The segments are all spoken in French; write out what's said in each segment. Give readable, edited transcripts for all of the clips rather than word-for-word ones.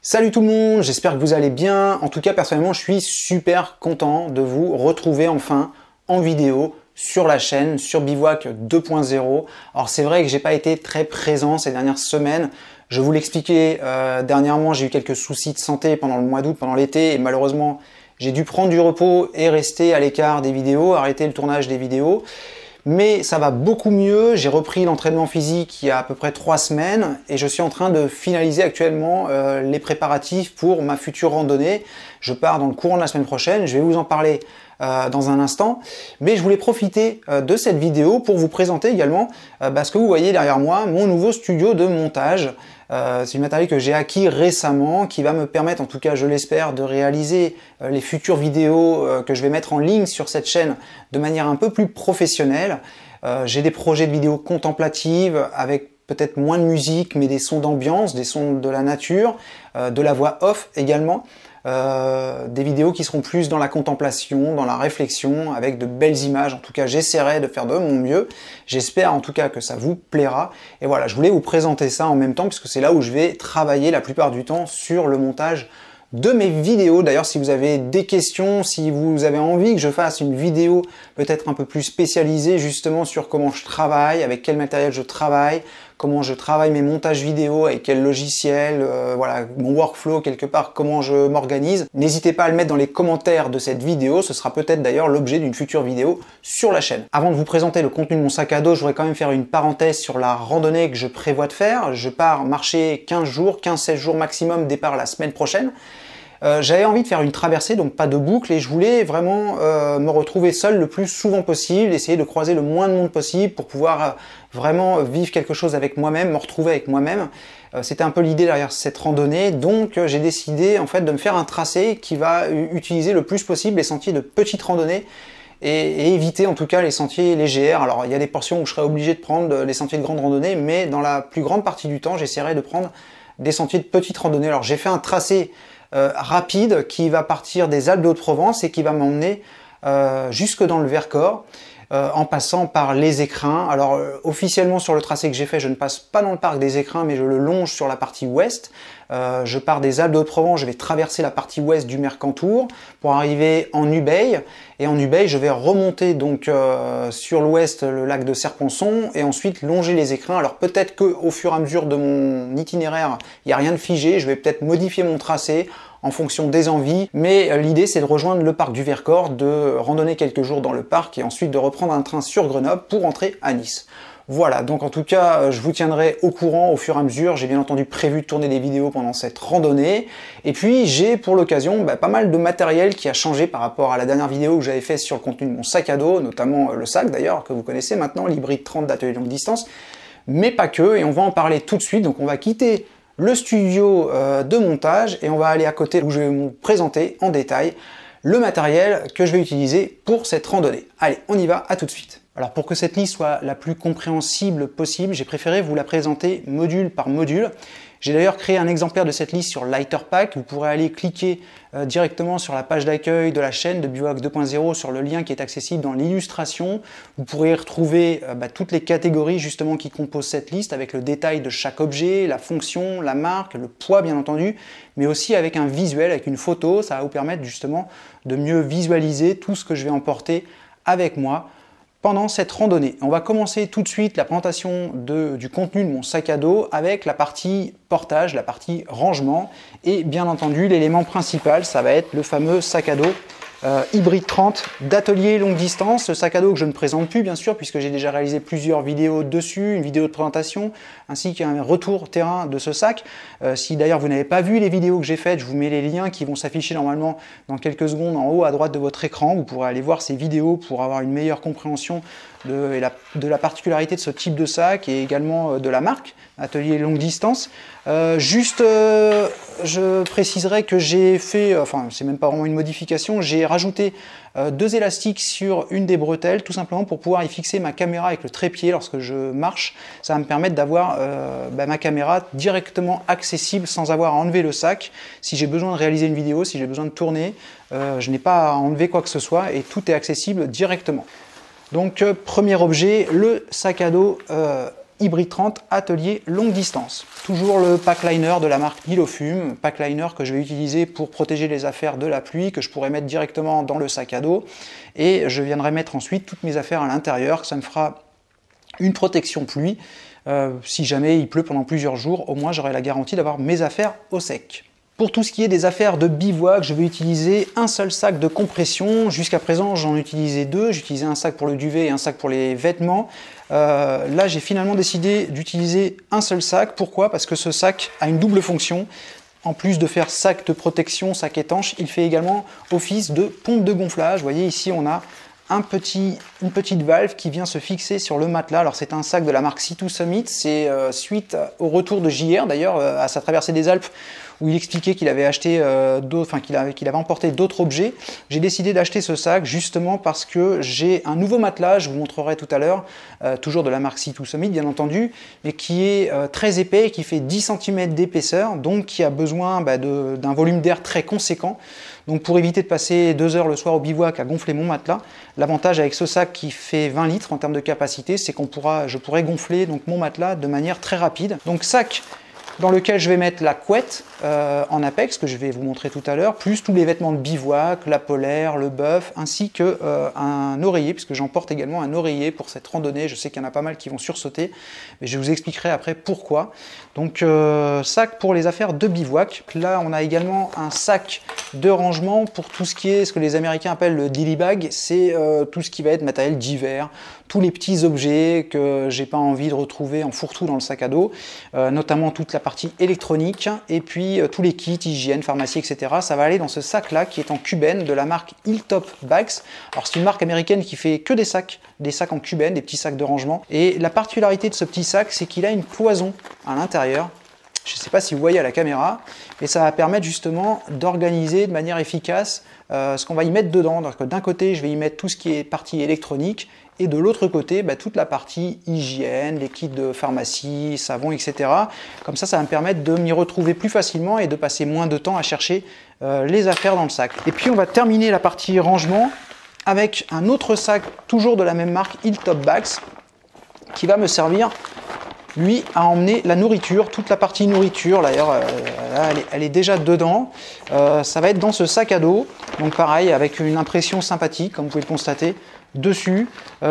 Salut tout le monde, j'espère que vous allez bien. En tout cas, personnellement, je suis super content de vous retrouver enfin en vidéo sur la chaîne, sur Bivouac 2.0. Alors c'est vrai que j'ai pas été très présent ces dernières semaines. Je vous l'expliquais dernièrement, j'ai eu quelques soucis de santé pendant le mois d'août, pendant l'été, et malheureusement, j'ai dû prendre du repos et rester à l'écart des vidéos, arrêter le tournage des vidéos. Mais ça va beaucoup mieux, j'ai repris l'entraînement physique il y a à peu près 3 semaines et je suis en train de finaliser actuellement les préparatifs pour ma future randonnée. Je pars dans le courant de la semaine prochaine, je vais vous en parler dans un instant, mais je voulais profiter de cette vidéo pour vous présenter également ce que vous voyez derrière moi, mon nouveau studio de montage. C'est du matériel que j'ai acquis récemment, qui va me permettre, en tout cas je l'espère, de réaliser les futures vidéos que je vais mettre en ligne sur cette chaîne de manière un peu plus professionnelle. J'ai des projets de vidéos contemplatives avec peut-être moins de musique, mais des sons d'ambiance, des sons de la nature, de la voix off également. Des vidéos qui seront plus dans la contemplation, dans la réflexion, avec de belles images. En tout cas, j'essaierai de faire de mon mieux. J'espère en tout cas que ça vous plaira. Et voilà, je voulais vous présenter ça en même temps, puisque c'est là où je vais travailler la plupart du temps sur le montage de mes vidéos. D'ailleurs, si vous avez des questions, si vous avez envie que je fasse une vidéo peut-être un peu plus spécialisée justement sur comment je travaille, avec quel matériel je travaille, comment je travaille mes montages vidéo, avec quel logiciel, voilà, mon workflow quelque part, comment je m'organise, n'hésitez pas à le mettre dans les commentaires de cette vidéo, ce sera peut-être d'ailleurs l'objet d'une future vidéo sur la chaîne. Avant de vous présenter le contenu de mon sac à dos, je voudrais quand même faire une parenthèse sur la randonnée que je prévois de faire. Je pars marcher 15 jours, 15-16 jours maximum, départ la semaine prochaine. J'avais envie de faire une traversée, donc pas de boucle, et je voulais vraiment me retrouver seul le plus souvent possible, essayer de croiser le moins de monde possible pour pouvoir vraiment vivre quelque chose avec moi-même, me retrouver avec moi-même. C'était un peu l'idée derrière cette randonnée, donc j'ai décidé en fait de me faire un tracé qui va utiliser le plus possible les sentiers de petite randonnée et éviter en tout cas les sentiers légers. Alors il y a des portions où je serai obligé de prendre les sentiers de grande randonnée, mais dans la plus grande partie du temps, j'essaierai de prendre des sentiers de petite randonnée. Alors j'ai fait un tracé rapide qui va partir des Alpes de Haute-Provence et qui va m'emmener jusque dans le Vercors en passant par les Écrins. Alors officiellement sur le tracé que j'ai fait, je ne passe pas dans le parc des Écrins, mais je le longe sur la partie ouest. Je pars des Alpes de Haute-Provence, je vais traverser la partie ouest du Mercantour pour arriver en Ubaye. Et en Ubaye, je vais remonter donc sur l'ouest le lac de Serponçon et ensuite longer les Écrins. Alors peut-être qu'au fur et à mesure de mon itinéraire, il n'y a rien de figé, je vais peut-être modifier mon tracé en fonction des envies, mais l'idée c'est de rejoindre le parc du Vercors, de randonner quelques jours dans le parc et ensuite de reprendre un train sur Grenoble pour rentrer à Nice. Voilà, donc en tout cas, je vous tiendrai au courant au fur et à mesure. J'ai bien entendu prévu de tourner des vidéos pendant cette randonnée. Et puis, j'ai pour l'occasion pas mal de matériel qui a changé par rapport à la dernière vidéo que j'avais fait sur le contenu de mon sac à dos, notamment le sac d'ailleurs, que vous connaissez maintenant, l'Hybrid 30 d'Atelier Longue Distance, mais pas que, et on va en parler tout de suite. Donc on va quitter le studio de montage et on va aller à côté où je vais vous présenter en détail le matériel que je vais utiliser pour cette randonnée. Allez, on y va, à tout de suite. Alors pour que cette liste soit la plus compréhensible possible, j'ai préféré vous la présenter module par module. J'ai d'ailleurs créé un exemplaire de cette liste sur Lighterpack. Vous pourrez aller cliquer directement sur la page d'accueil de la chaîne de Bivouac 2.0 sur le lien qui est accessible dans l'illustration. Vous pourrez y retrouver toutes les catégories justement qui composent cette liste avec le détail de chaque objet, la fonction, la marque, le poids bien entendu, mais aussi avec un visuel, avec une photo. Ça va vous permettre justement de mieux visualiser tout ce que je vais emporter avec moi pendant cette randonnée. On va commencer tout de suite la présentation du contenu de mon sac à dos avec la partie portage, la partie rangement et bien entendu l'élément principal, ça va être le fameux sac à dos Hybrid 30 d'Atelier Longue Distance, ce sac à dos que je ne présente plus bien sûr puisque j'ai déjà réalisé plusieurs vidéos dessus, une vidéo de présentation ainsi qu'un retour terrain de ce sac. Si d'ailleurs vous n'avez pas vu les vidéos que j'ai faites, je vous mets les liens qui vont s'afficher normalement dans quelques secondes en haut à droite de votre écran. Vous pourrez aller voir ces vidéos pour avoir une meilleure compréhension de la particularité de ce type de sac et également de la marque Atelier Longue Distance. Je préciserai que j'ai fait, enfin c'est même pas vraiment une modification, j'ai rajouté 2 élastiques sur une des bretelles tout simplement pour pouvoir y fixer ma caméra avec le trépied lorsque je marche. Ça va me permettre d'avoir ma caméra directement accessible sans avoir à enlever le sac. Si j'ai besoin de réaliser une vidéo, si j'ai besoin de tourner, je n'ai pas à enlever quoi que ce soit et tout est accessible directement. Donc premier objet, le sac à dos Hybrid 30 atelier longue distance. Toujours le pack liner de la marque Ilofum, pack liner que je vais utiliser pour protéger les affaires de la pluie, que je pourrais mettre directement dans le sac à dos, et je viendrai mettre ensuite toutes mes affaires à l'intérieur, ça me fera une protection pluie. Si jamais il pleut pendant plusieurs jours, au moins j'aurai la garantie d'avoir mes affaires au sec. Pour tout ce qui est des affaires de bivouac, je vais utiliser un seul sac de compression. Jusqu'à présent, j'en utilisais deux. J'utilisais un sac pour le duvet et un sac pour les vêtements. Là, j'ai finalement décidé d'utiliser un seul sac. Pourquoi? Parce que ce sac a une double fonction. En plus de faire sac de protection, sac étanche, il fait également office de pompe de gonflage. Vous voyez, ici, on a une petite valve qui vient se fixer sur le matelas. Alors c'est un sac de la marque C2 Summit, c'est suite au retour de JR d'ailleurs à sa traversée des Alpes où il expliquait qu'il avait acheté qu'il avait emporté d'autres objets. J'ai décidé d'acheter ce sac justement parce que j'ai un nouveau matelas, je vous montrerai tout à l'heure, toujours de la marque C2 Summit bien entendu, mais qui est très épais, qui fait 10 cm d'épaisseur, donc qui a besoin d'un volume d'air très conséquent. Donc pour éviter de passer 2 heures le soir au bivouac à gonfler mon matelas, l'avantage avec ce sac qui fait 20 litres en termes de capacité, c'est je pourrais gonfler donc mon matelas de manière très rapide. Donc sac dans lequel je vais mettre la couette en Apex, que je vais vous montrer tout à l'heure, plus tous les vêtements de bivouac, la polaire, le bœuf, ainsi que un oreiller, puisque j'emporte également un oreiller pour cette randonnée. Je sais qu'il y en a pas mal qui vont sursauter, mais je vous expliquerai après pourquoi. Donc sac pour les affaires de bivouac. Là, on a également un sac de rangement pour tout ce qui est ce que les Américains appellent le dilly bag, c'est tout ce qui va être matériel d'hiver, tous les petits objets que j'ai pas envie de retrouver en fourre-tout dans le sac à dos, notamment toute la partie électronique, et puis tous les kits, hygiène, pharmacie, etc. Ça va aller dans ce sac-là qui est en cubène de la marque Hilltop Bags. Alors c'est une marque américaine qui fait que des sacs en cubène, des petits sacs de rangement. Et la particularité de ce petit sac, c'est qu'il a une cloison à l'intérieur. Je ne sais pas si vous voyez à la caméra, et ça va permettre justement d'organiser de manière efficace ce qu'on va y mettre dedans. D'un côté, je vais y mettre tout ce qui est partie électronique, et de l'autre côté, toute la partie hygiène, les kits de pharmacie, savon, etc. Comme ça va me permettre de m'y retrouver plus facilement et de passer moins de temps à chercher les affaires dans le sac. Et puis on va terminer la partie rangement avec un autre sac, toujours de la même marque, Hilltop Bags, qui va me servir, lui, à emmener la nourriture, toute la partie nourriture, d'ailleurs, elle est déjà dedans. Ça va être dans ce sac à dos, donc pareil, avec une impression sympathique, comme vous pouvez le constater, dessus.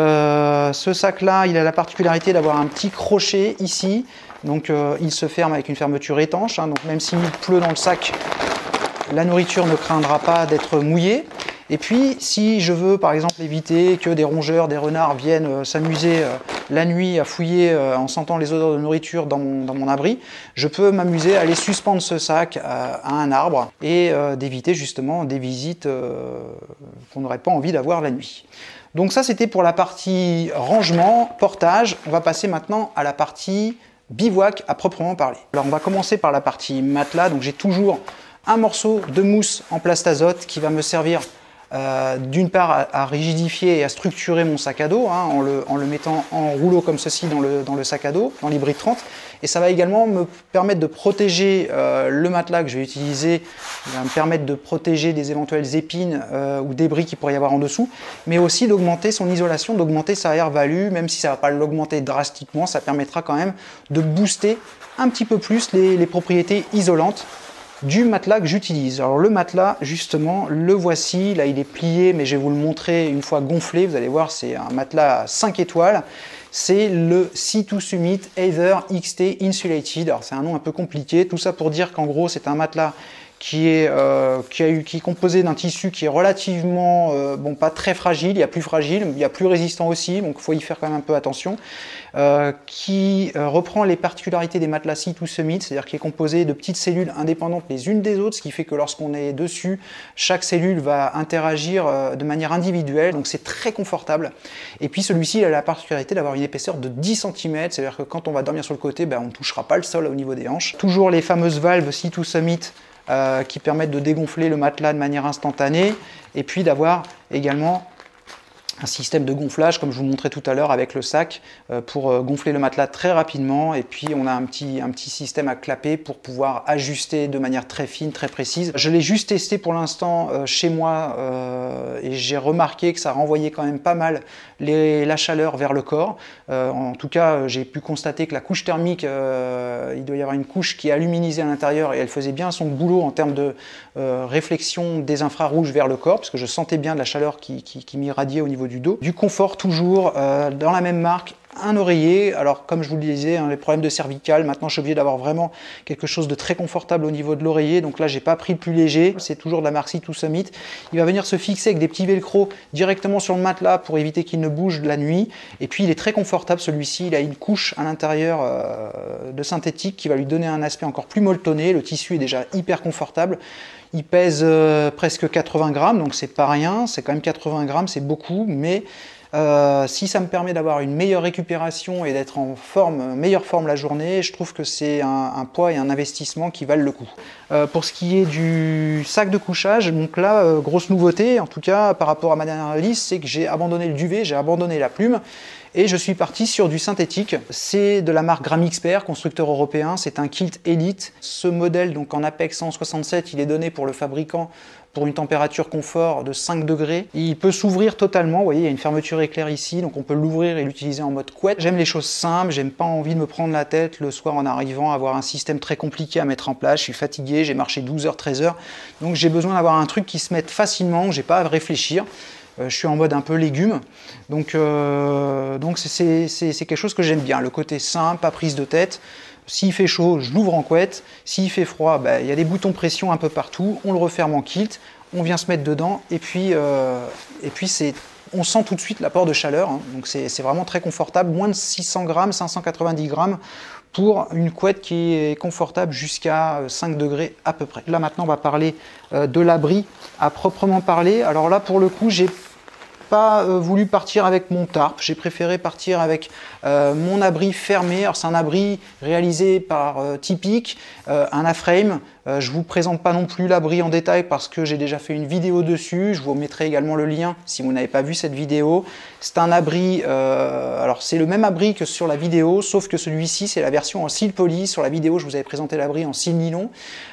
Ce sac-là, il a la particularité d'avoir un petit crochet ici, donc il se ferme avec une fermeture étanche, donc même s'il pleut dans le sac, la nourriture ne craindra pas d'être mouillée. Et puis, si je veux par exemple éviter que des rongeurs, des renards viennent s'amuser la nuit à fouiller en sentant les odeurs de nourriture dans mon abri, je peux m'amuser à aller suspendre ce sac à un arbre et d'éviter justement des visites qu'on n'aurait pas envie d'avoir la nuit. Donc ça, c'était pour la partie rangement, portage. On va passer maintenant à la partie bivouac à proprement parler. Alors on va commencer par la partie matelas. Donc j'ai toujours un morceau de mousse en plastazote qui va me servir d'une part à rigidifier et à structurer mon sac à dos en le mettant en rouleau comme ceci dans le sac à dos, dans l'Hybrid 30, et ça va également me permettre de protéger le matelas que je vais utiliser, il va me permettre de protéger des éventuelles épines ou débris qu'il pourrait y avoir en dessous, mais aussi d'augmenter son isolation, d'augmenter sa air-value, même si ça ne va pas l'augmenter drastiquement, ça permettra quand même de booster un petit peu plus les propriétés isolantes du matelas que j'utilise. Alors le matelas, justement, le voici. Là, il est plié, mais je vais vous le montrer une fois gonflé. Vous allez voir, c'est un matelas 5 étoiles. C'est le C2 Summit Aether XT Insulated. Alors c'est un nom un peu compliqué. Tout ça pour dire qu'en gros, c'est un matelas qui est composé d'un tissu qui est relativement, pas très fragile, il y a plus fragile, il y a plus résistant aussi, donc il faut y faire quand même un peu attention, qui reprend les particularités des matelas C2 Summit, c'est-à-dire qui est composé de petites cellules indépendantes les unes des autres, ce qui fait que lorsqu'on est dessus, chaque cellule va interagir de manière individuelle, donc c'est très confortable. Et puis celui-ci, il a la particularité d'avoir une épaisseur de 10 cm, c'est-à-dire que quand on va dormir sur le côté, on ne touchera pas le sol au niveau des hanches. Toujours les fameuses valves C2 Summit, qui permettent de dégonfler le matelas de manière instantanée, et puis d'avoir également un système de gonflage comme je vous montrais tout à l'heure avec le sac pour gonfler le matelas très rapidement, et puis on a un petit système à clapper pour pouvoir ajuster de manière très fine, très précise. Je l'ai juste testé pour l'instant chez moi et j'ai remarqué que ça renvoyait quand même pas mal la chaleur vers le corps. En tout cas, j'ai pu constater que la couche thermique, il doit y avoir une couche qui est aluminisée à l'intérieur et elle faisait bien son boulot en termes de réflexion des infrarouges vers le corps, parce que je sentais bien de la chaleur qui m'irradiait au niveau du dos. Du confort toujours, dans la même marque, un oreiller. Alors comme je vous le disais, hein, les problèmes de cervicales, maintenant je suis obligé d'avoir vraiment quelque chose de très confortable au niveau de l'oreiller, donc là j'ai pas pris le plus léger, c'est toujours de la marque Sea2 Summit. Il va venir se fixer avec des petits velcro directement sur le matelas pour éviter qu'il ne bouge la nuit, et puis il est très confortable celui-ci, il a une couche à l'intérieur de synthétique qui va lui donner un aspect encore plus molletonné, le tissu est déjà hyper confortable. Il pèse presque 80 grammes, donc c'est pas rien, c'est quand même 80 grammes, c'est beaucoup, mais si ça me permet d'avoir une meilleure récupération et d'être en meilleure forme la journée, je trouve que c'est un poids et un investissement qui valent le coup. Pour ce qui est du sac de couchage, donc là, grosse nouveauté, en tout cas par rapport à ma dernière liste, c'est que j'ai abandonné le duvet, j'ai abandonné la plume, et je suis parti sur du synthétique. C'est de la marque Gramixpert, constructeur européen, c'est un kilt Elite. Ce modèle, donc en Apex 167, il est donné pour le fabricant pour une température confort de 5 degrés. Il peut s'ouvrir totalement, vous voyez, il y a une fermeture éclair ici, donc on peut l'ouvrir et l'utiliser en mode couette. J'aime les choses simples, j'aime pas envie de me prendre la tête le soir en arrivant, avoir un système très compliqué à mettre en place. Je suis fatigué, j'ai marché 12 heures, 13 heures, donc j'ai besoin d'avoir un truc qui se mette facilement, j'ai pas à réfléchir. Je suis en mode un peu légumes, donc c'est quelque chose que j'aime bien, le côté simple, pas prise de tête. S'il fait chaud, je l'ouvre en couette. S'il fait froid, il y a des boutons pression un peu partout. On le referme en kilt, on vient se mettre dedans, et puis on sent tout de suite l'apport de chaleur. Hein. Donc c'est vraiment très confortable, moins de 600 grammes, 590 grammes pour une couette qui est confortable jusqu'à 5 degrés à peu près. Là maintenant, on va parler de l'abri à proprement parler. Alors là, pour le coup, j'ai pas voulu partir avec mon tarp, j'ai préféré partir avec mon abri fermé. Alors c'est un abri réalisé par Typic, un A-frame. Je vous présente pas non plus l'abri en détail parce que j'ai déjà fait une vidéo dessus. Je vous mettrai également le lien si vous n'avez pas vu cette vidéo. C'est un abri, alors c'est le même abri que sur la vidéo, sauf que celui-ci c'est la version en cils poly. Sur la vidéo, je vous avais présenté l'abri en cils nylon,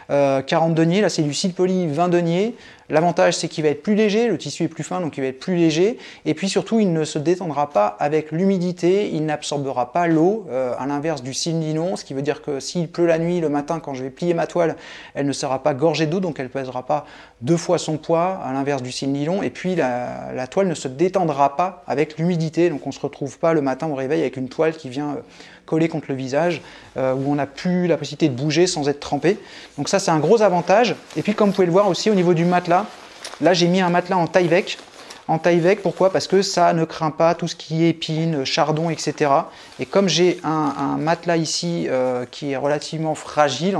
40 deniers. Là c'est du cils poly 20 deniers. L'avantage c'est qu'il va être plus léger, le tissu est plus fin donc il va être plus léger, et puis surtout il ne se détendra pas avec l'humidité, il n'absorbera pas l'eau, à l'inverse du cils nylon, ce qui veut dire que s'il pleut la nuit, le matin quand je vais plier ma toile, elle ne sera pas gorgée d'eau, donc elle ne pèsera pas 2 fois son poids, à l'inverse du cils nylon, et puis la toile ne se détendra pas avec l'humidité, donc on ne se retrouve pas le matin au réveil avec une toile qui vient coller contre le visage, où on n'a plus la possibilité de bouger sans être trempé. Donc ça c'est un gros avantage. Et puis comme vous pouvez le voir aussi au niveau du matelas, là j'ai mis un matelas en Tyvek. En Tyvek, pourquoi? Parce que ça ne craint pas tout ce qui est épines, chardon, etc. Et comme j'ai un matelas ici qui est relativement fragile,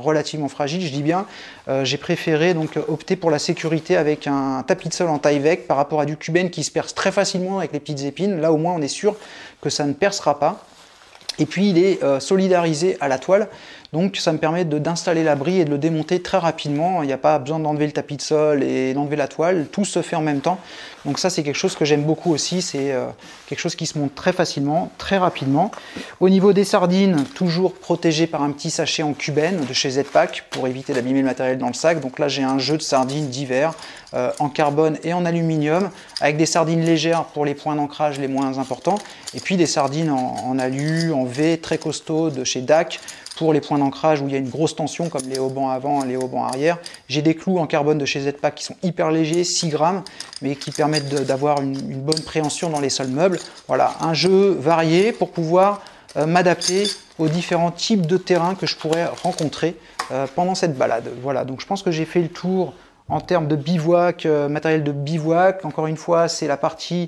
je dis bien, j'ai préféré donc opter pour la sécurité avec un tapis de sol en Tyvek par rapport à du Cuben qui se perce très facilement avec les petites épines. Là au moins on est sûr que ça ne percera pas. Et puis il est solidarisé à la toile, donc ça me permet d'installer l'abri et de le démonter très rapidement. Il n'y a pas besoin d'enlever le tapis de sol et d'enlever la toile, tout se fait en même temps. Donc ça c'est quelque chose que j'aime beaucoup aussi, c'est quelque chose qui se monte très facilement, très rapidement. Au niveau des sardines, toujours protégé par un petit sachet en Cuben de chez Z-Pack pour éviter d'abîmer le matériel dans le sac. Donc là j'ai un jeu de sardines divers en carbone et en aluminium, avec des sardines légères pour les points d'ancrage les moins importants, et puis des sardines en alu, en V, très costaud de chez DAC, pour les points d'ancrage où il y a une grosse tension comme les haubans avant et les haubans arrière. J'ai des clous en carbone de chez Z-Pack qui sont hyper légers, 6 grammes, mais qui permettent d'avoir une bonne préhension dans les sols meubles. Voilà, un jeu varié pour pouvoir m'adapter aux différents types de terrains que je pourrais rencontrer pendant cette balade. Voilà, donc je pense que j'ai fait le tour en termes de bivouac, matériel de bivouac. Encore une fois, c'est la partie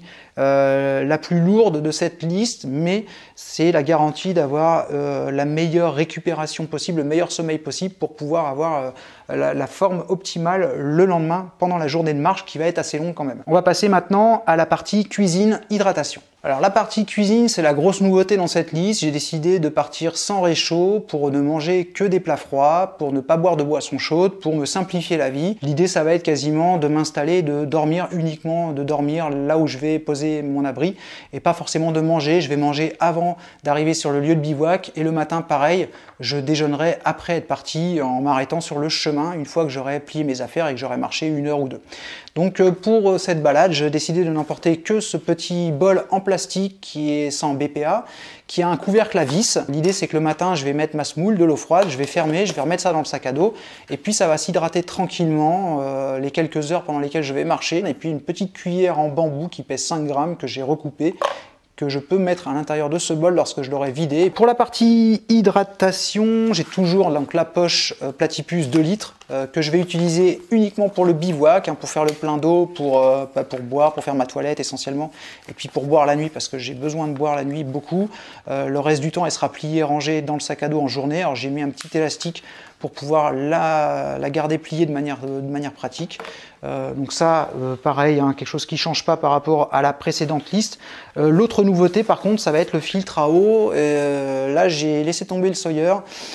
la plus lourde de cette liste, mais c'est la garantie d'avoir la meilleure récupération possible, le meilleur sommeil possible pour pouvoir avoir la forme optimale le lendemain pendant la journée de marche qui va être assez longue quand même. On va passer maintenant à la partie cuisine, hydratation. Alors la partie cuisine, c'est la grosse nouveauté dans cette liste. J'ai décidé de partir sans réchaud pour ne manger que des plats froids, pour ne pas boire de boissons chaudes, pour me simplifier la vie. L'idée, ça va être quasiment de m'installer, de dormir uniquement, de dormir là où je vais poser mon abri et pas forcément de manger. Je vais manger avant d'arriver sur le lieu de bivouac et le matin, pareil, je déjeunerai après être parti en m'arrêtant sur le chemin une fois que j'aurai plié mes affaires et que j'aurai marché 1 heure ou 2. Donc pour cette balade, j'ai décidé de n'emporter que ce petit bol en plastique qui est sans BPA, qui a un couvercle à vis. L'idée, c'est que le matin, je vais mettre ma semoule, de l'eau froide, je vais fermer, je vais remettre ça dans le sac à dos et puis ça va s'hydrater tranquillement les quelques heures pendant lesquelles je vais marcher. Et puis une petite cuillère en bambou qui pèse 5 grammes que j'ai recoupée, que je peux mettre à l'intérieur de ce bol lorsque je l'aurai vidé. Pour la partie hydratation, j'ai toujours donc la poche Platypus 2 litres que je vais utiliser uniquement pour le bivouac, pour faire le plein d'eau, pour boire, pour faire ma toilette essentiellement, et puis pour boire la nuit parce que j'ai besoin de boire la nuit beaucoup. Le reste du temps, elle sera pliée, rangée dans le sac à dos en journée. Alors j'ai mis un petit élastique pour pouvoir la garder pliée de manière pratique. Donc ça, pareil, quelque chose qui ne change pas par rapport à la précédente liste. L'autre nouveauté, par contre, ça va être le filtre à eau. Là, j'ai laissé tomber le Sawyer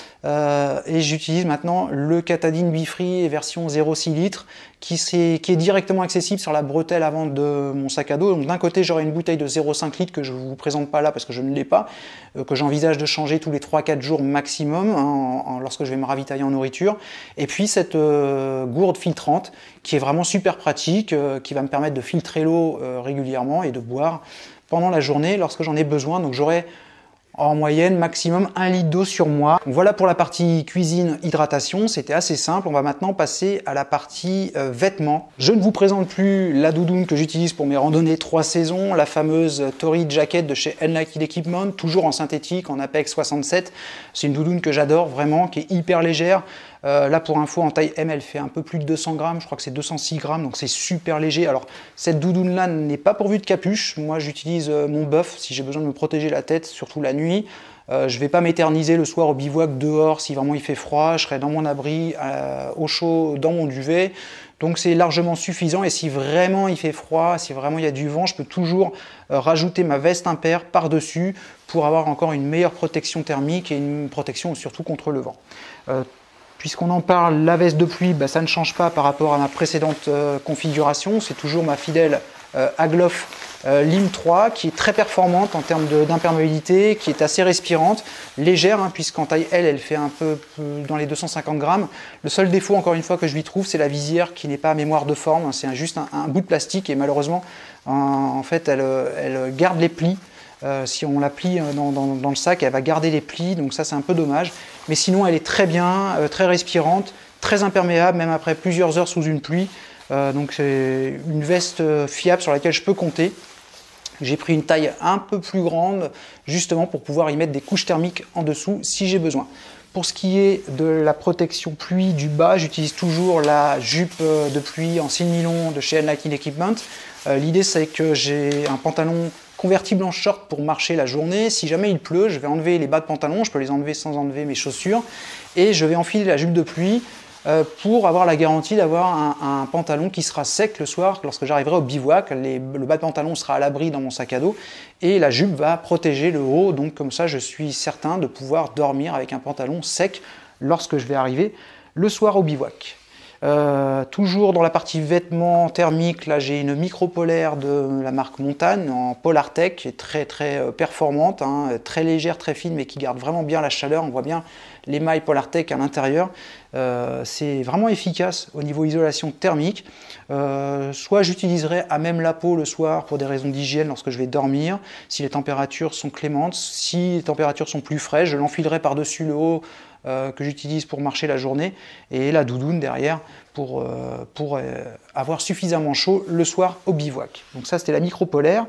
et j'utilise maintenant le Katadyn Be-Free version 0,6 litres qui est directement accessible sur la bretelle avant de mon sac à dos. Donc d'un côté, j'aurai une bouteille de 0,5 litres que je ne vous présente pas là parce que je ne l'ai pas, que j'envisage de changer tous les 3-4 jours maximum lorsque je vais me ravitailler en nourriture. Et puis cette gourde filtrante qui est vraiment super pratique, qui va me permettre de filtrer l'eau régulièrement et de boire pendant la journée lorsque j'en ai besoin. Donc j'aurai en moyenne maximum 1 litre d'eau sur moi. Donc voilà pour la partie cuisine, hydratation, c'était assez simple. On va maintenant passer à la partie vêtements. Je ne vous présente plus la doudoune que j'utilise pour mes randonnées 3 saisons, la fameuse Tory Jacket de chez Unlimited Equipment, toujours en synthétique, en Apex 67. C'est une doudoune que j'adore vraiment, qui est hyper légère. Là pour info en taille M elle fait un peu plus de 200 grammes, je crois que c'est 206 grammes, donc c'est super léger. Alors cette doudoune là n'est pas pourvue de capuche, moi j'utilise mon buff si j'ai besoin de me protéger la tête, surtout la nuit. Je ne vais pas m'éterniser le soir au bivouac dehors si vraiment il fait froid, je serai dans mon abri, au chaud, dans mon duvet. Donc c'est largement suffisant et si vraiment il fait froid, si vraiment il y a du vent, je peux toujours rajouter ma veste impair par-dessus pour avoir encore une meilleure protection thermique et une protection surtout contre le vent. Puisqu'on en parle, la veste de pluie, ça ne change pas par rapport à ma précédente configuration. C'est toujours ma fidèle Agloff Lim 3 qui est très performante en termes d'imperméabilité, qui est assez respirante, légère, puisqu'en taille L, elle fait un peu dans les 250 grammes. Le seul défaut, encore une fois, que je lui trouve, c'est la visière qui n'est pas à mémoire de forme. C'est juste un bout de plastique et malheureusement, en fait, elle garde les plis. Si on la plie dans le sac, elle va garder les plis, donc ça c'est un peu dommage. Mais sinon elle est très bien, très respirante, très imperméable, même après plusieurs heures sous une pluie. Donc c'est une veste fiable sur laquelle je peux compter. J'ai pris une taille un peu plus grande, justement pour pouvoir y mettre des couches thermiques en dessous si j'ai besoin. Pour ce qui est de la protection pluie du bas, j'utilise toujours la jupe de pluie en cils nylon de chez Unlimited Equipment. L'idée c'est que j'ai un pantalon convertible en short pour marcher la journée. Si jamais il pleut, je vais enlever les bas de pantalon, je peux les enlever sans enlever mes chaussures et je vais enfiler la jupe de pluie pour avoir la garantie d'avoir un pantalon qui sera sec le soir lorsque j'arriverai au bivouac. Le bas de pantalon sera à l'abri dans mon sac à dos et la jupe va protéger le haut, donc comme ça je suis certain de pouvoir dormir avec un pantalon sec lorsque je vais arriver le soir au bivouac. Toujours dans la partie vêtements thermiques, là j'ai une micro polaire de la marque Montagne en Polartec qui est très performante, très légère, très fine mais qui garde vraiment bien la chaleur. On voit bien l'émail Polartec à l'intérieur. C'est vraiment efficace au niveau isolation thermique. Soit j'utiliserai à même la peau le soir pour des raisons d'hygiène lorsque je vais dormir, si les températures sont clémentes. Si les températures sont plus fraîches, je l'enfilerai par-dessus le haut que j'utilise pour marcher la journée et la doudoune derrière pour avoir suffisamment chaud le soir au bivouac. Donc ça c'était la micro polaire.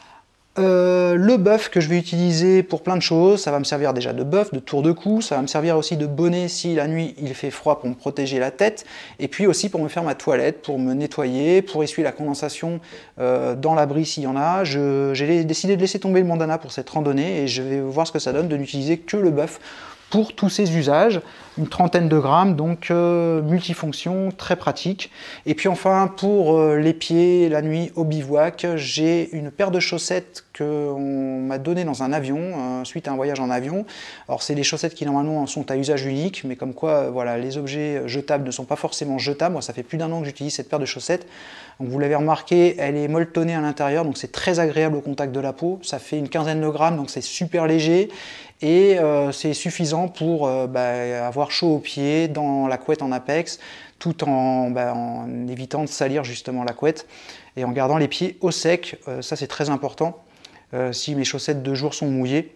Le buff que je vais utiliser pour plein de choses, ça va me servir déjà de buff, de tour de cou, ça va me servir aussi de bonnet si la nuit il fait froid pour me protéger la tête, et puis aussi pour me faire ma toilette, pour me nettoyer, pour essuyer la condensation dans l'abri s'il y en a. J'ai décidé de laisser tomber le bandana pour cette randonnée et je vais voir ce que ça donne de n'utiliser que le buff pour tous ces usages. une trentaine de grammes, donc multifonction, très pratique. Et puis enfin, pour les pieds, la nuit au bivouac, j'ai une paire de chaussettes qu'on m'a donné dans un avion, suite à un voyage en avion. Alors c'est des chaussettes qui normalement sont à usage unique, mais comme quoi voilà, les objets jetables ne sont pas forcément jetables. Moi, ça fait plus d'1 an que j'utilise cette paire de chaussettes. Donc vous l'avez remarqué, elle est molletonnée à l'intérieur, donc c'est très agréable au contact de la peau. Ça fait une quinzaine de grammes, donc c'est super léger. Et c'est suffisant pour avoir chaud aux pieds dans la couette en Apex, tout en évitant de salir justement la couette et en gardant les pieds au sec. Ça c'est très important si mes chaussettes de jour sont mouillées,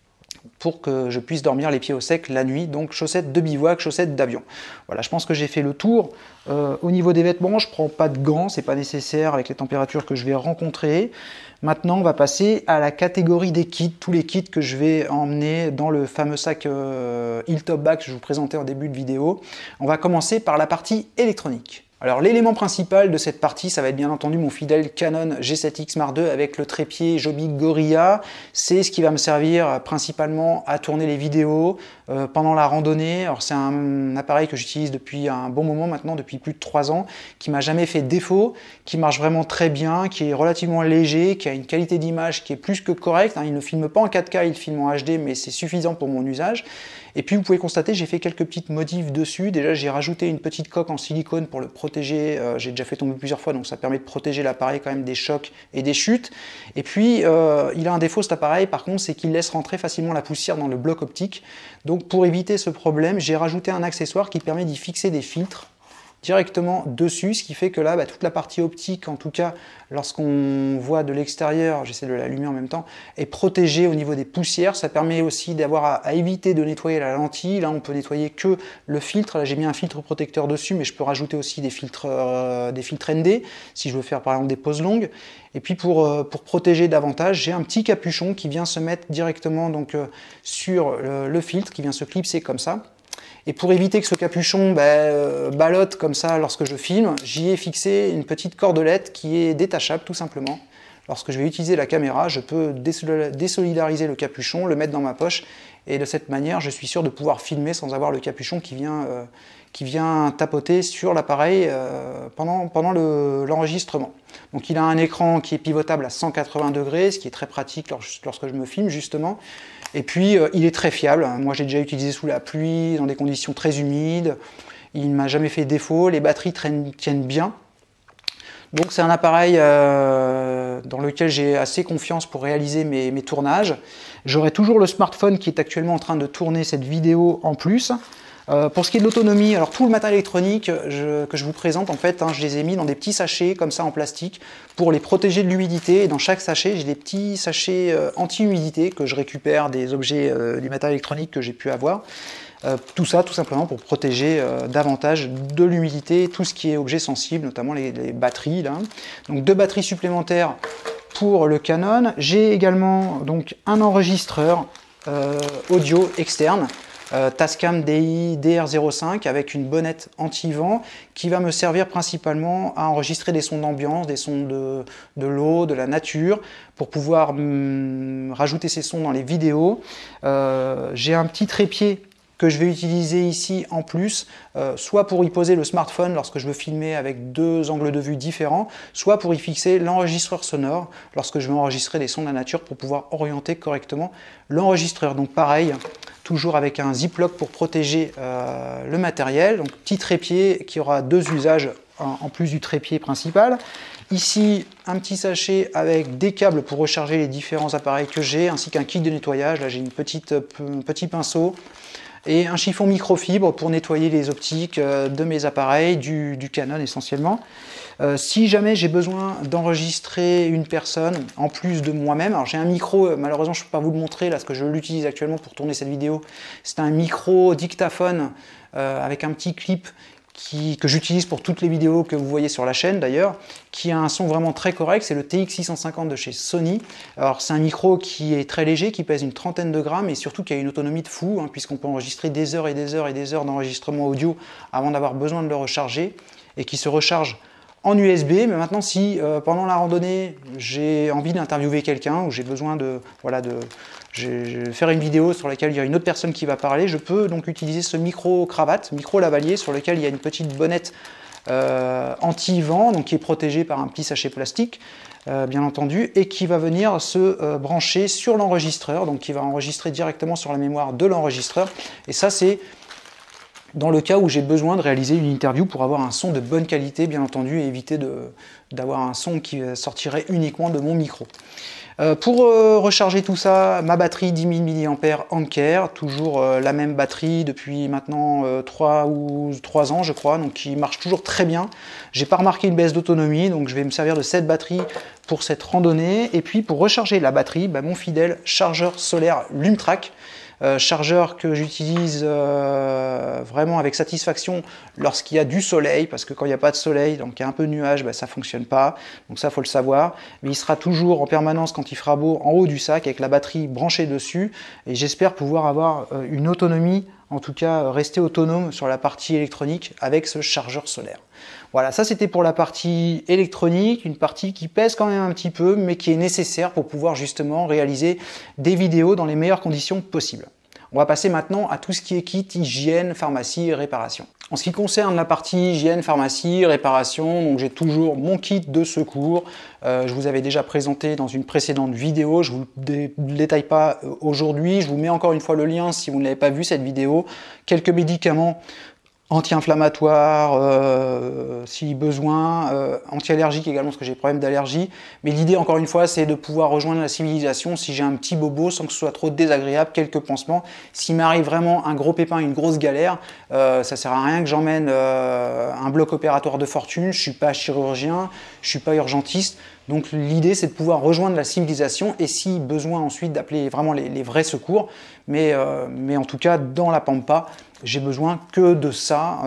pour que je puisse dormir les pieds au sec la nuit. Donc chaussettes de bivouac, chaussettes d'avion. Voilà, je pense que j'ai fait le tour. Au niveau des vêtements, je ne prends pas de gants, c'est pas nécessaire avec les températures que je vais rencontrer. Maintenant, on va passer à la catégorie des kits, tous les kits que je vais emmener dans le fameux sac Hilltop Bag que je vous présentais en début de vidéo. On va commencer par la partie électronique. Alors l'élément principal de cette partie, ça va être bien entendu mon fidèle Canon G7X Mark II avec le trépied Joby Gorilla. C'est ce qui va me servir principalement à tourner les vidéos pendant la randonnée. Alors c'est un appareil que j'utilise depuis un bon moment maintenant, depuis plus de 3 ans, qui m'a jamais fait défaut, qui marche vraiment très bien, qui est relativement léger, qui a une qualité d'image qui est plus que correcte. Il ne filme pas en 4K, il filme en HD, mais c'est suffisant pour mon usage. Et puis vous pouvez constater, j'ai fait quelques petites modifs dessus. Déjà j'ai rajouté une petite coque en silicone pour le protéger. J'ai déjà fait tomber plusieurs fois, donc ça permet de protéger l'appareil quand même des chocs et des chutes. Et puis il a un défaut cet appareil par contre, c'est qu'il laisse rentrer facilement la poussière dans le bloc optique. Donc pour éviter ce problème, j'ai rajouté un accessoire qui permet d'y fixer des filtres directement dessus, ce qui fait que là, toute la partie optique, en tout cas lorsqu'on voit de l'extérieur, j'essaie de l'allumer en même temps, est protégée au niveau des poussières. Ça permet aussi d'avoir à éviter de nettoyer la lentille. Là, on peut nettoyer que le filtre. Là, j'ai mis un filtre protecteur dessus, mais je peux rajouter aussi des filtres ND, si je veux faire par exemple des poses longues. Et puis pour protéger davantage, j'ai un petit capuchon qui vient se mettre directement donc, sur le filtre, qui vient se clipser comme ça. Et pour éviter que ce capuchon ballotte comme ça lorsque je filme, j'y ai fixé une petite cordelette qui est détachable tout simplement. Lorsque je vais utiliser la caméra, je peux désolidariser le capuchon, le mettre dans ma poche, et de cette manière, je suis sûr de pouvoir filmer sans avoir le capuchon qui vient tapoter sur l'appareil pendant l'enregistrement. Donc il a un écran qui est pivotable à 180 degrés, ce qui est très pratique lorsque je me filme justement. Et puis il est très fiable. Moi j'ai déjà utilisé sous la pluie, dans des conditions très humides. Il ne m'a jamais fait défaut, les batteries tiennent bien. Donc c'est un appareil dans lequel j'ai assez confiance pour réaliser mes tournages. J'aurai toujours le smartphone qui est actuellement en train de tourner cette vidéo en plus. Pour ce qui est de l'autonomie, alors tout le matériel électronique que je vous présente, en fait, je les ai mis dans des petits sachets comme ça en plastique pour les protéger de l'humidité. Et dans chaque sachet, j'ai des petits sachets anti-humidité que je récupère des objets du matériel électronique que j'ai pu avoir. Tout ça, tout simplement pour protéger davantage de l'humidité, tout ce qui est objet sensible, notamment les batteries. Là. Donc 2 batteries supplémentaires pour le Canon. J'ai également donc un enregistreur audio externe. Tascam DI DR05 avec une bonnette anti-vent qui va me servir principalement à enregistrer des sons d'ambiance, des sons de l'eau, de la nature, pour pouvoir rajouter ces sons dans les vidéos. J'ai un petit trépied que je vais utiliser ici en plus, soit pour y poser le smartphone lorsque je veux filmer avec 2 angles de vue différents, soit pour y fixer l'enregistreur sonore lorsque je veux enregistrer des sons de la nature pour pouvoir orienter correctement l'enregistreur. Donc pareil, toujours avec un ziploc pour protéger le matériel. Donc petit trépied qui aura 2 usages en plus du trépied principal. Ici, un petit sachet avec des câbles pour recharger les différents appareils que j'ai, ainsi qu'un kit de nettoyage. Là, j'ai un petit pinceau et un chiffon microfibre pour nettoyer les optiques de mes appareils, du Canon essentiellement. Si jamais j'ai besoin d'enregistrer une personne en plus de moi-même, alors j'ai un micro, malheureusement je ne peux pas vous le montrer là, parce que je l'utilise actuellement pour tourner cette vidéo. C'est un micro dictaphone avec un petit clip que j'utilise pour toutes les vidéos que vous voyez sur la chaîne d'ailleurs, qui a un son vraiment très correct, c'est le TX650 de chez Sony. Alors c'est un micro qui est très léger, qui pèse une trentaine de grammes et surtout qui a une autonomie de fou, puisqu'on peut enregistrer des heures et des heures et des heures d'enregistrement audio avant d'avoir besoin de le recharger, et qui se recharge en USB. Mais maintenant, si pendant la randonnée j'ai envie d'interviewer quelqu'un ou j'ai besoin je vais faire une vidéo sur laquelle il y a une autre personne qui va parler, je peux donc utiliser ce micro-cravate, micro-lavalier, sur lequel il y a une petite bonnette anti-vent, donc qui est protégée par un petit sachet plastique, bien entendu, et qui va venir se brancher sur l'enregistreur, donc qui va enregistrer directement sur la mémoire de l'enregistreur. Et ça, c'est dans le cas où j'ai besoin de réaliser une interview pour avoir un son de bonne qualité, bien entendu, et éviter d'avoir un son qui sortirait uniquement de mon micro. Pour recharger tout ça, ma batterie 10 000 mAh Anker, toujours la même batterie depuis maintenant 3 ans je crois, donc qui marche toujours très bien. J'ai pas remarqué une baisse d'autonomie, donc je vais me servir de cette batterie pour cette randonnée. Et puis pour recharger la batterie, mon fidèle chargeur solaire Lumtrack. Chargeur que j'utilise vraiment avec satisfaction lorsqu'il y a du soleil, parce que quand il n'y a pas de soleil, donc il y a un peu de nuages, ça ne fonctionne pas, donc ça faut le savoir, mais il sera toujours en permanence quand il fera beau en haut du sac avec la batterie branchée dessus, et j'espère pouvoir avoir une autonomie, en tout cas rester autonome sur la partie électronique avec ce chargeur solaire. Voilà, ça c'était pour la partie électronique, une partie qui pèse quand même un petit peu, mais qui est nécessaire pour pouvoir justement réaliser des vidéos dans les meilleures conditions possibles. On va passer maintenant à tout ce qui est kit, hygiène, pharmacie et réparation. En ce qui concerne la partie hygiène, pharmacie, réparation, donc j'ai toujours mon kit de secours. Je vous avais déjà présenté dans une précédente vidéo, je ne vous le détaille pas aujourd'hui, je vous mets encore une fois le lien si vous ne l'avez pas vu cette vidéo. Quelques médicaments anti-inflammatoires si besoin, anti-allergiques également parce que j'ai des problèmes d'allergie, mais l'idée encore une fois c'est de pouvoir rejoindre la civilisation si j'ai un petit bobo sans que ce soit trop désagréable, quelques pansements. S'il m'arrive vraiment un gros pépin, une grosse galère, ça sert à rien que j'emmène un bloc opératoire de fortune, je suis pas chirurgien, je suis pas urgentiste. Donc l'idée c'est de pouvoir rejoindre la civilisation et si besoin ensuite d'appeler vraiment les vrais secours, mais en tout cas dans la pampa, j'ai besoin que de ça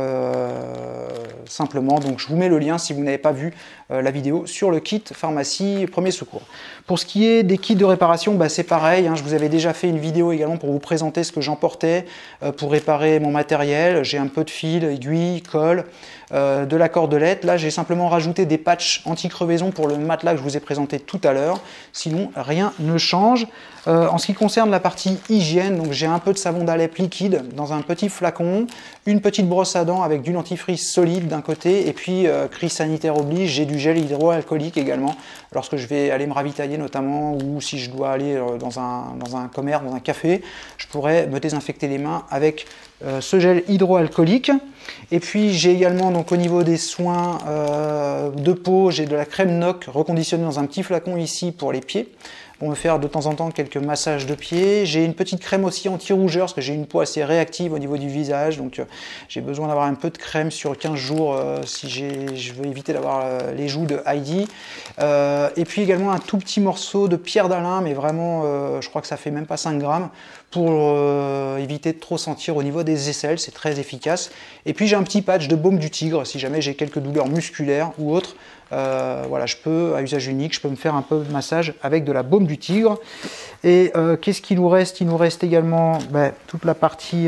simplement. Donc je vous mets le lien si vous n'avez pas vu la vidéo sur le kit pharmacie premier secours. Pour ce qui est des kits de réparation, c'est pareil, hein, je vous avais déjà fait une vidéo également pour vous présenter ce que j'emportais pour réparer mon matériel. J'ai un peu de fil, aiguille, colle, de la cordelette. Là j'ai simplement rajouté des patchs anti-crevaison pour le matelas que je vous ai présenté tout à l'heure. Sinon rien ne change. En ce qui concerne la partie hygiène, donc j'ai un peu de savon d'Alep liquide dans un petit flacon, une petite brosse à dents avec du dentifrice solide d'un côté et puis crise sanitaire oblige, j'ai du gel hydroalcoolique également lorsque je vais aller me ravitailler notamment ou si je dois aller dans un commerce, dans un café, je pourrais me désinfecter les mains avec ce gel hydroalcoolique. Et puis j'ai également donc au niveau des soins de peau, j'ai de la crème NOC reconditionnée dans un petit flacon ici pour les pieds, pour me faire de temps en temps quelques massages de pieds. J'ai une petite crème aussi anti-rougeur, parce que j'ai une peau assez réactive au niveau du visage, donc j'ai besoin d'avoir un peu de crème sur 15 jours si je veux éviter d'avoir les joues de Heidi. Et puis également un tout petit morceau de pierre d'Alain, mais vraiment, je crois que ça fait même pas 5 grammes, pour éviter de trop sentir au niveau des aisselles, c'est très efficace. Et puis j'ai un petit patch de baume du tigre, si jamais j'ai quelques douleurs musculaires ou autres. Voilà, je peux, à usage unique, je peux me faire un peu de massage avec de la baume du tigre. Et qu'est-ce qu'il nous reste? Il nous reste également toute la partie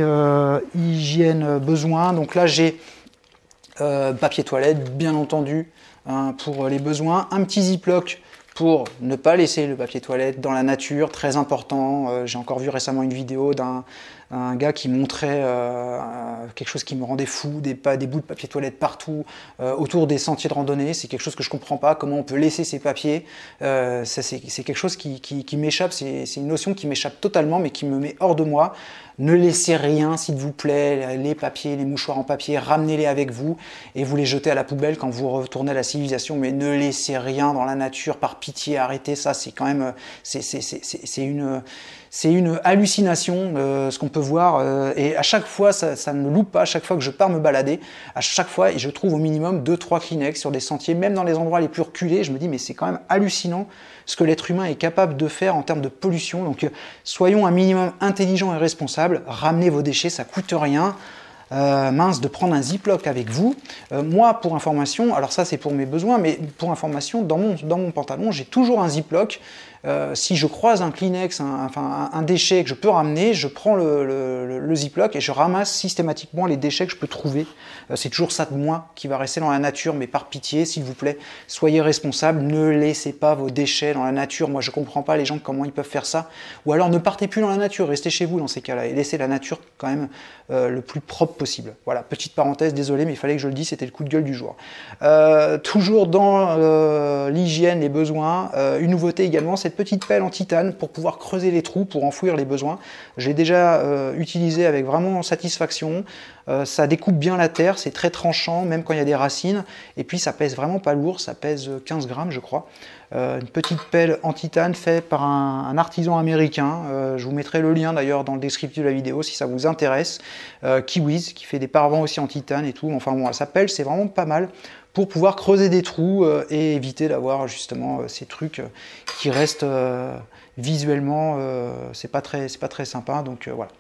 hygiène besoin. Donc là, j'ai papier toilette, bien entendu, hein, pour les besoins. Un petit ziploc pour ne pas laisser le papier toilette dans la nature, très important. J'ai encore vu récemment une vidéo d'un gars qui montrait quelque chose qui me rendait fou, des bouts de papier toilette partout, autour des sentiers de randonnée. C'est quelque chose que je ne comprends pas, comment on peut laisser ces papiers. C'est quelque chose qui m'échappe, c'est une notion qui m'échappe totalement, mais qui me met hors de moi. Ne laissez rien, s'il vous plaît, les papiers, les mouchoirs en papier, ramenez-les avec vous et vous les jetez à la poubelle quand vous retournez à la civilisation, mais ne laissez rien dans la nature, par pitié, arrêtez ça, c'est quand même, c'est une hallucination ce qu'on peut voir et à chaque fois ça ne loupe pas, à chaque fois que je pars me balader, à chaque fois je trouve au minimum 2-3 Kleenex sur des sentiers, même dans les endroits les plus reculés. Je me dis mais c'est quand même hallucinant ce que l'être humain est capable de faire en termes de pollution. Donc soyons un minimum intelligents et responsables, ramenez vos déchets, ça coûte rien. De prendre un ziploc avec vous. Moi, pour information, alors ça c'est pour mes besoins, mais pour information, dans mon pantalon, j'ai toujours un ziploc si je croise un Kleenex, un déchet que je peux ramener, je prends le Ziploc et je ramasse systématiquement les déchets que je peux trouver. C'est toujours ça de moins qui va rester dans la nature, mais par pitié, s'il vous plaît, soyez responsables, ne laissez pas vos déchets dans la nature. Moi, je comprends pas les gens comment ils peuvent faire ça. Ou alors ne partez plus dans la nature, restez chez vous dans ces cas-là et laissez la nature quand même le plus propre possible. Voilà, petite parenthèse, désolé, mais il fallait que je le dise, c'était le coup de gueule du jour. Toujours dans l'hygiène, les besoins, une nouveauté également, cette petite pelle en titane pour pouvoir creuser les trous, pour enfouir les besoins. J'ai déjà utilisé avec vraiment satisfaction. Ça découpe bien la terre, c'est très tranchant, même quand il y a des racines. Et puis ça pèse vraiment pas lourd, ça pèse 15 grammes je crois. Une petite pelle en titane faite par un artisan américain. Je vous mettrai le lien d'ailleurs dans le descriptif de la vidéo si ça vous intéresse. Kiwiz, qui fait des paravents aussi en titane et tout. Enfin bon, sa pelle c'est vraiment pas mal pour pouvoir creuser des trous et éviter d'avoir justement ces trucs qui restent visuellement, c'est pas très sympa. Donc voilà.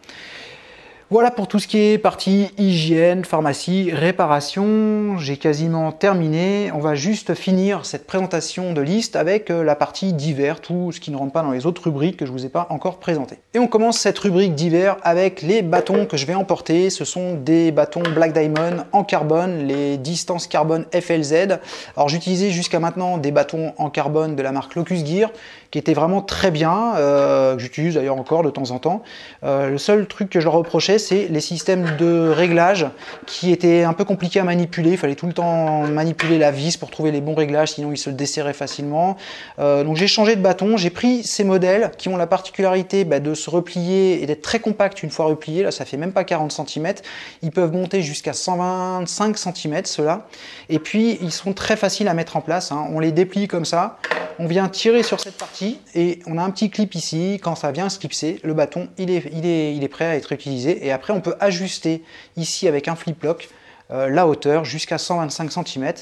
Voilà pour tout ce qui est partie hygiène, pharmacie, réparation. J'ai quasiment terminé. On va juste finir cette présentation de liste avec la partie divers, tout ce qui ne rentre pas dans les autres rubriques que je ne vous ai pas encore présentées. Et on commence cette rubrique divers avec les bâtons que je vais emporter. Ce sont des bâtons Black Diamond en carbone, les distances carbone FLZ. Alors j'utilisais jusqu'à maintenant des bâtons en carbone de la marque Locus Gear, qui étaient vraiment très bien, que j'utilise d'ailleurs encore de temps en temps. Le seul truc que je leur reprochais, c'est les systèmes de réglage qui étaient un peu compliqués à manipuler. Il fallait tout le temps manipuler la vis pour trouver les bons réglages, sinon ils se desserraient facilement. Donc j'ai changé de bâton. J'ai pris ces modèles qui ont la particularité de se replier et d'être très compacts une fois repliés. Là, ça fait même pas 40 cm. Ils peuvent monter jusqu'à 125 cm, ceux-là. Et puis, ils sont très faciles à mettre en place. On les déplie comme ça. On vient tirer sur cette partie et on a un petit clip ici. Quand ça vient se clipser, le bâton il est prêt à être utilisé. Et après on peut ajuster ici avec un flip-lock la hauteur jusqu'à 125 cm.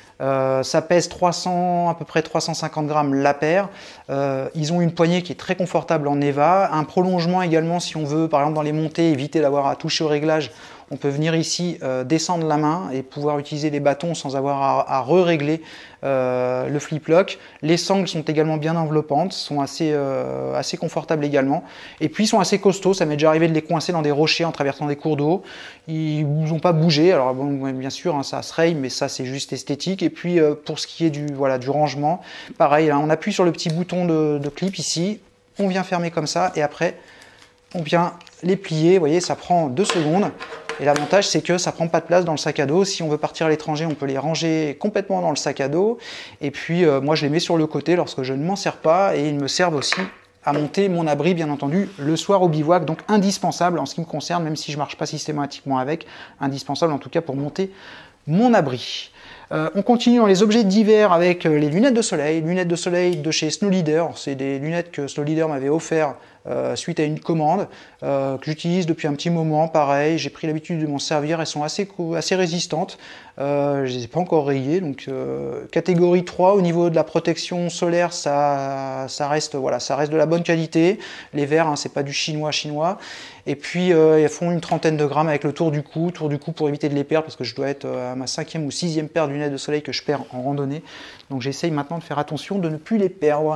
Ça pèse à peu près 350 grammes la paire. Ils ont une poignée qui est très confortable en EVA. Un prolongement également si on veut, par exemple dans les montées, éviter d'avoir à toucher au réglage. On peut venir ici descendre la main et pouvoir utiliser les bâtons sans avoir à re-régler le flip-lock. Les sangles sont également bien enveloppantes, sont assez confortables également. Et puis ils sont assez costauds, ça m'est déjà arrivé de les coincer dans des rochers en traversant des cours d'eau. Ils n'ont pas bougé, alors bon, bien sûr ça se raye, mais ça c'est juste esthétique. Et puis pour ce qui est du rangement, pareil, là, on appuie sur le petit bouton de clip ici, on vient fermer comme ça et après on vient les plier, vous voyez, ça prend 2 secondes. Et l'avantage, c'est que ça prend pas de place dans le sac à dos. Si on veut partir à l'étranger, on peut les ranger complètement dans le sac à dos. Et puis, moi, je les mets sur le côté lorsque je ne m'en sers pas. Et ils me servent aussi à monter mon abri, bien entendu, le soir au bivouac. Donc, indispensable en ce qui me concerne, même si je ne marche pas systématiquement avec. Indispensable, en tout cas, pour monter mon abri. On continue dans les objets d'hiver avec les lunettes de soleil de chez Snow Leader. C'est des lunettes que Snow Leader m'avait offert suite à une commande que j'utilise depuis un petit moment. Pareil, j'ai pris l'habitude de m'en servir. Elles sont assez résistantes. Je ne les ai pas encore rayées. Donc catégorie 3 au niveau de la protection solaire, ça reste de la bonne qualité. Les verres, c'est pas du chinois. Et puis elles font une trentaine de grammes avec le tour du cou pour éviter de les perdre parce que je dois être à ma 5e ou 6e paire de lunettes de soleil que je perds en randonnée. Donc j'essaye maintenant de faire attention de ne plus les perdre.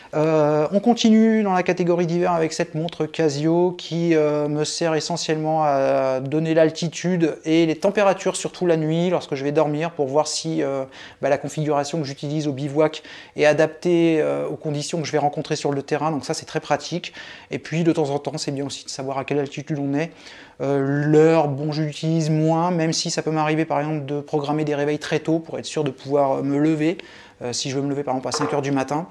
On continue dans la catégorie d'hiver avec cette montre Casio qui me sert essentiellement à donner l'altitude et les températures, surtout la nuit lorsque je vais dormir, pour voir si la configuration que j'utilise au bivouac est adaptée aux conditions que je vais rencontrer sur le terrain. Donc ça c'est très pratique. Et puis de temps en temps c'est bien aussi de savoir à quelle altitude on est. L'heure, bon, je l'utilise moins, même si ça peut m'arriver par exemple de programmer des réveils très tôt pour être sûr de pouvoir me lever, si je veux me lever par exemple à 5 h du matin.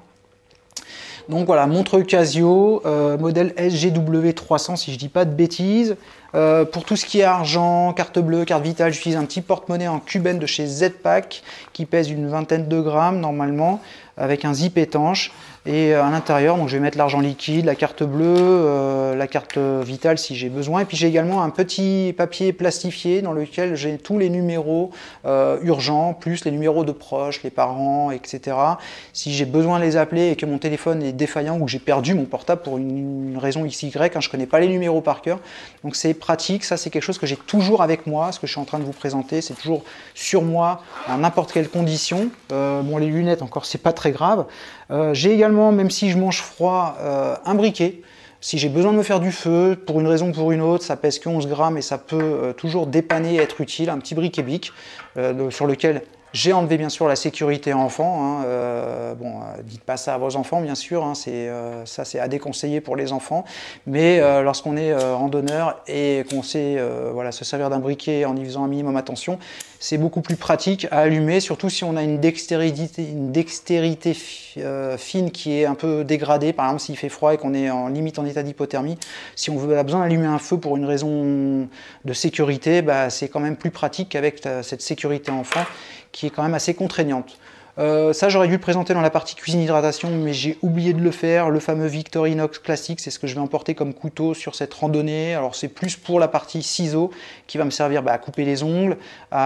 Donc voilà, montre Casio, modèle SGW300 si je dis pas de bêtises. Pour tout ce qui est argent, carte bleue, carte vitale, j'utilise un petit porte-monnaie en Cuben de chez Z-Pack qui pèse une vingtaine de grammes normalement, avec un zip étanche. Et à l'intérieur, donc je vais mettre l'argent liquide, la carte bleue, la carte vitale si j'ai besoin. Et puis j'ai également un petit papier plastifié dans lequel j'ai tous les numéros urgents, plus les numéros de proches, les parents, etc. Si j'ai besoin de les appeler et que mon téléphone est défaillant ou que j'ai perdu mon portable pour une raison XY, je ne connais pas les numéros par cœur. Donc c'est pratique, ça c'est quelque chose que j'ai toujours avec moi, ce que je suis en train de vous présenter, c'est toujours sur moi, à n'importe quelle condition. Bon, les lunettes encore, c'est pas très grave. J'ai également, même si je mange froid, un briquet. Si j'ai besoin de me faire du feu, pour une raison ou pour une autre, ça pèse que 11 grammes et ça peut toujours dépanner et être utile. Un petit briquet bic sur lequel j'ai enlevé bien sûr la sécurité enfant. Dites pas ça à vos enfants bien sûr, hein, ça c'est à déconseiller pour les enfants. Mais lorsqu'on est randonneur et qu'on sait se servir d'un briquet en y faisant un minimum attention, c'est beaucoup plus pratique à allumer, surtout si on a une dextérité fine qui est un peu dégradée. Par exemple, s'il fait froid et qu'on est limite en état d'hypothermie, si on a besoin d'allumer un feu pour une raison de sécurité, c'est quand même plus pratique qu'avec cette sécurité enfant qui est quand même assez contraignante. Ça, j'aurais dû le présenter dans la partie cuisine hydratation, mais j'ai oublié de le faire. Le fameux Victorinox classique, c'est ce que je vais emporter comme couteau sur cette randonnée. Alors c'est plus pour la partie ciseaux qui va me servir à couper les ongles,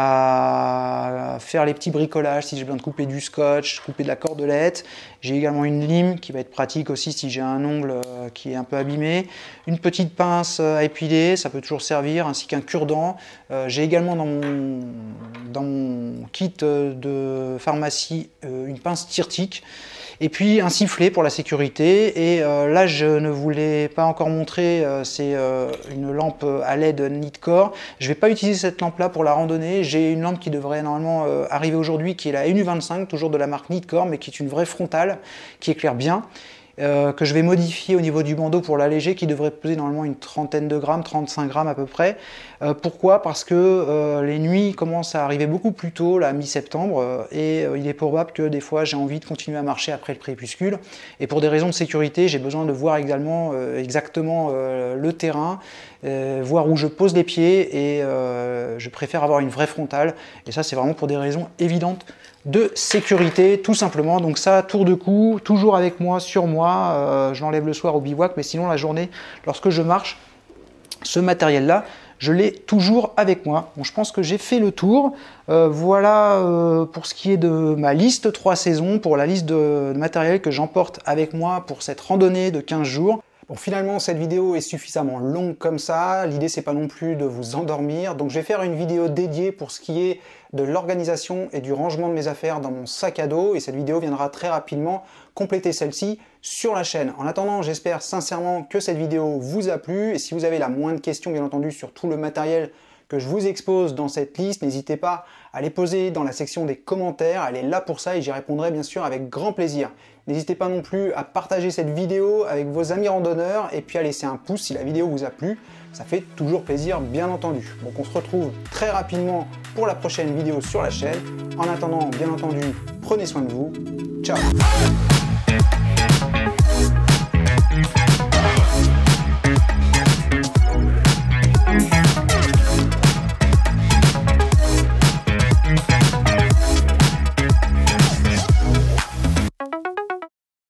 à faire les petits bricolages si j'ai besoin de couper du scotch, couper de la cordelette. J'ai également une lime qui va être pratique aussi si j'ai un ongle qui est un peu abîmé. Une petite pince à épiler, ça peut toujours servir, ainsi qu'un cure-dent. J'ai également dans mon kit de pharmacie une pince tire-tique et puis un sifflet pour la sécurité. Et là, je ne vous l'ai pas encore montré, c'est une lampe à LED Nitecore. Je ne vais pas utiliser cette lampe là pour la randonnée. J'ai une lampe qui devrait normalement arriver aujourd'hui, qui est la NU25, toujours de la marque Nitecore, mais qui est une vraie frontale, qui éclaire bien. Que je vais modifier au niveau du bandeau pour l'alléger, qui devrait peser normalement une trentaine de grammes, 35 grammes à peu près. Pourquoi? Parce que les nuits commencent à arriver beaucoup plus tôt, là, mi-septembre, et il est probable que des fois j'ai envie de continuer à marcher après le crépuscule. Et pour des raisons de sécurité, j'ai besoin de voir également exactement le terrain, voir où je pose les pieds, et je préfère avoir une vraie frontale. Et ça, c'est vraiment pour des raisons évidentes de sécurité, tout simplement. Donc ça, tour de cou, toujours avec moi, sur moi. Je l'enlève le soir au bivouac, mais sinon la journée, lorsque je marche, ce matériel-là, je l'ai toujours avec moi. Bon, je pense que j'ai fait le tour. Voilà pour ce qui est de ma liste 3 saisons, pour la liste de matériel que j'emporte avec moi pour cette randonnée de 15 jours. Bon, finalement, cette vidéo est suffisamment longue comme ça. L'idée, c'est pas non plus de vous endormir. Donc, je vais faire une vidéo dédiée pour ce qui est de l'organisation et du rangement de mes affaires dans mon sac à dos. Et cette vidéo viendra très rapidement compléter celle-ci sur la chaîne. En attendant, j'espère sincèrement que cette vidéo vous a plu. Et si vous avez la moindre question, bien entendu, sur tout le matériel que je vous expose dans cette liste, n'hésitez pas à les poser dans la section des commentaires. Elle est là pour ça et j'y répondrai bien sûr avec grand plaisir. N'hésitez pas non plus à partager cette vidéo avec vos amis randonneurs et puis à laisser un pouce si la vidéo vous a plu. Ça fait toujours plaisir, bien entendu. Donc on se retrouve très rapidement pour la prochaine vidéo sur la chaîne. En attendant, bien entendu, prenez soin de vous. Ciao!